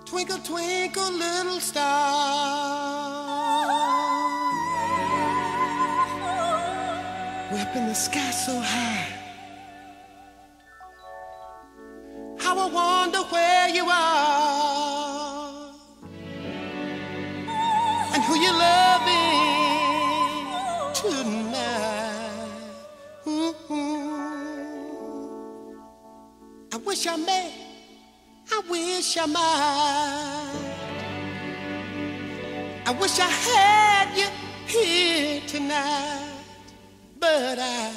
Twinkle, twinkle, little star, way up in the sky so high. How I wonder where you are and who you're loving tonight. I wish I may. I wish I might. I wish I had you here tonight, but I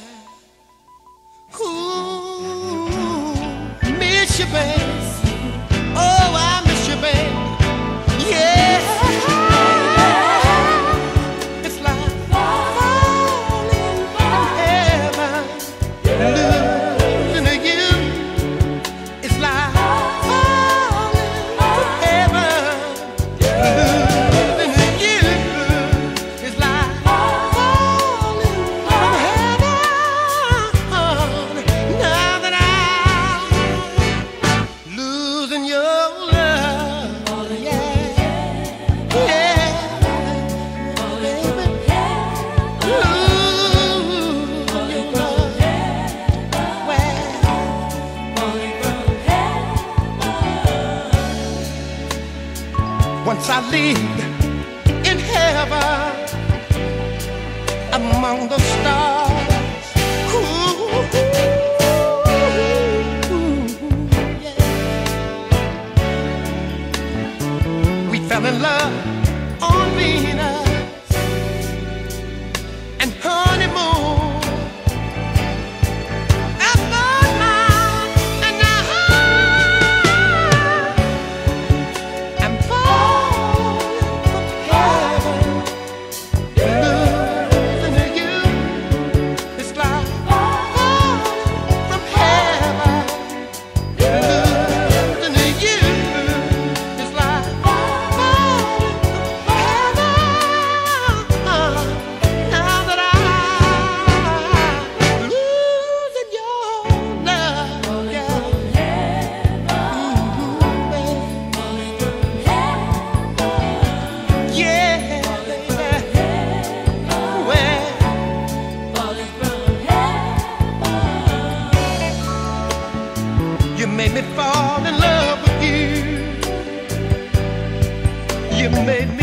miss you, babe. Oh, I miss you, babe. Yeah, it's like falling from heaven, losing to you. It's like once I lived in heaven among the stars. Yeah. We fell in love on Venus and honeymoon. You made me fall in love with you. You made me